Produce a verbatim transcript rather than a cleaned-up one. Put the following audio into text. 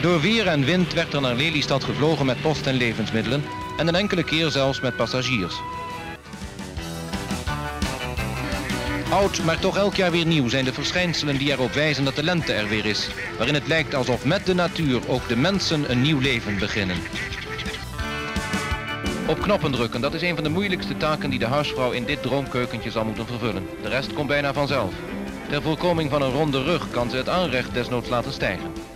Door weer en wind werd er naar Lelystad gevlogen met post en levensmiddelen en een enkele keer zelfs met passagiers. Oud, maar toch elk jaar weer nieuw zijn de verschijnselen die erop wijzen dat de lente er weer is, waarin het lijkt alsof met de natuur ook de mensen een nieuw leven beginnen. Op knoppen drukken, dat is een van de moeilijkste taken die de huisvrouw in dit droomkeukentje zal moeten vervullen. De rest komt bijna vanzelf. Ter voorkoming van een ronde rug kan ze het aanrecht desnoods laten stijgen.